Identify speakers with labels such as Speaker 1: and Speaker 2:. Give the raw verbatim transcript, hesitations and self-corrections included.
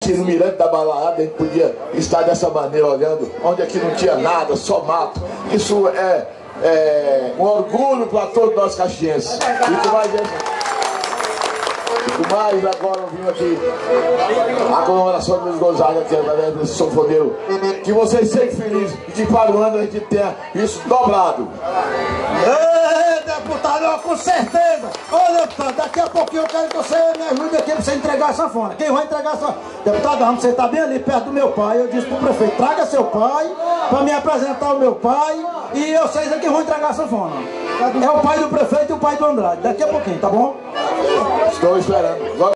Speaker 1: que no Mirante da Balaiada a gente podia estar dessa maneira olhando, onde aqui não tinha nada, só mato. Isso é, é um orgulho para todos nós caxienses. E que mais é... Mas agora eu vim aqui a comemoração do Luiz Gonzaga, que é através desse sanfoneiro, que vocês sejam felizes e que para o ano a gente tenha isso dobrado.
Speaker 2: Ei, deputado, com certeza. Olha, deputado, daqui a pouquinho eu quero que você me ajude aqui para você entregar a sanfona. Quem vai entregar a sanfona? Deputado, vamos sentar bem ali perto do meu pai. Eu disse pro prefeito, traga seu pai para me apresentar o meu pai e vocês aqui vão entregar a sanfona. É o pai do prefeito e o pai do Andrade. Daqui a pouquinho, tá bom?
Speaker 1: Estou esperando.